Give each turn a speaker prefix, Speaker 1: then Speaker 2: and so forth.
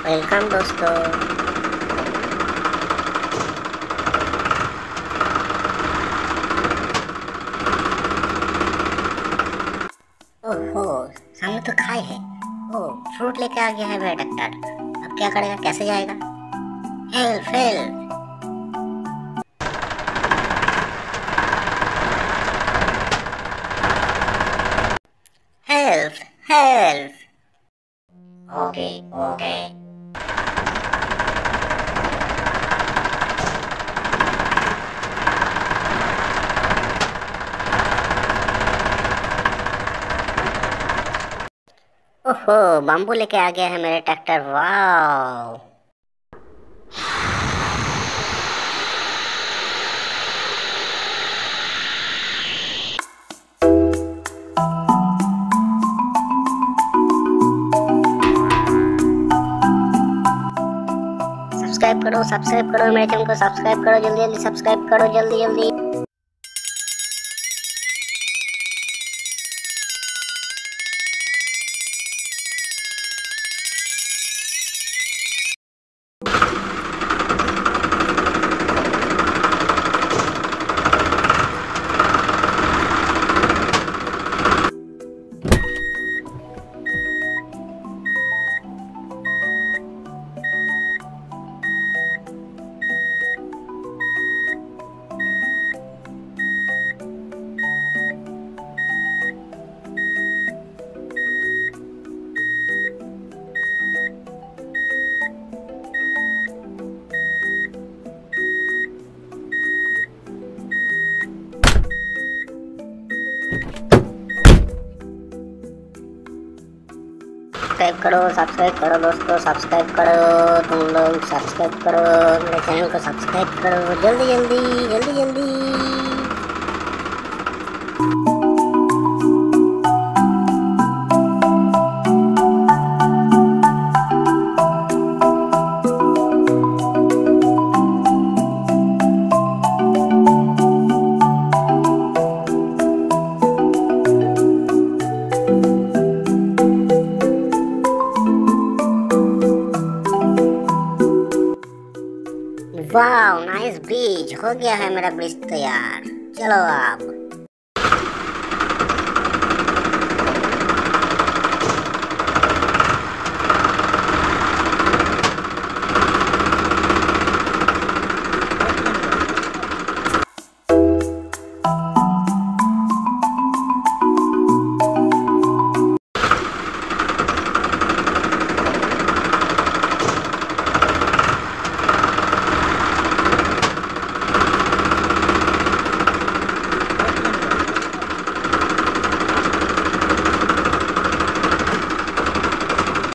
Speaker 1: Welcome दोस्तों। ओहो, सामने तो खाई है। ओह, फ्रूट लेके आ गया है मेरा ट्रैक्टर। अब क्या करेगा, कैसे जाएगा? Help help help help. Okay okay. ओहो, बाम्बू लेके आ गया है मेरा ट्रैक्टर। वाह। सब्सक्राइब करो मेरे चैनल को, सब्सक्राइब करो जल्दी जल्दी, सब्सक्राइब करो जल्दी जल्दी। सब्सक्राइब करो दोस्तों, सब्सक्राइब करो। तुम लोग सब्सक्राइब करो मेरे चैनल को, सब्सक्राइब करो जल्दी जल्दी जल्दी जल्दी। वाह, नाइस ब्रिज हो गया है मेरा ब्रिज तैयार। चलो अब